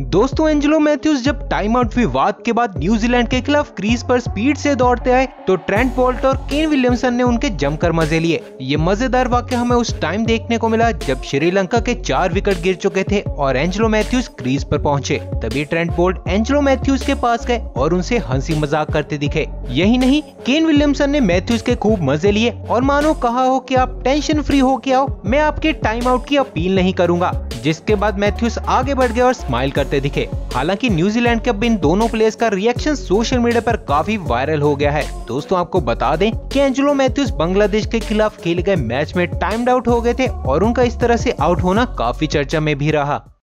दोस्तों एंजेलो मैथ्यूज जब time out विवाद के बाद न्यूजीलैंड के खिलाफ क्रीज पर स्पीड से दौड़ते आए तो ट्रेंट बोल्ट और केन विलियमसन ने उनके जमकर मजे लिए। ये मजेदार वाकया हमें उस टाइम देखने को मिला जब श्रीलंका के 4 विकेट गिर चुके थे और एंजेलो मैथ्यूज क्रीज पर पहुंचे। तभी ट्रेंट बोल्ट एंजेलो मैथ्यूज के पास गए और उनसे हंसी मजाक करते दिखे। यही नहीं, केन विलियमसन ने मैथ्यूज के खूब मजे लिए और मानो कहा हो कि आप टेंशन फ्री होके आओ, मैं आपके टाइम आउट की अपील नहीं करूंगा। जिसके बाद मैथ्यूज आगे बढ़ गए और स्माइल करते दिखे। हालांकि न्यूजीलैंड के अब इन दोनों प्लेयर्स का रिएक्शन सोशल मीडिया पर काफी वायरल हो गया है। दोस्तों आपको बता दें कि एंजेलो मैथ्यूज बांग्लादेश के खिलाफ खेले गए मैच में टाइम्ड आउट हो गए थे और उनका इस तरह से आउट होना काफी चर्चा में भी रहा।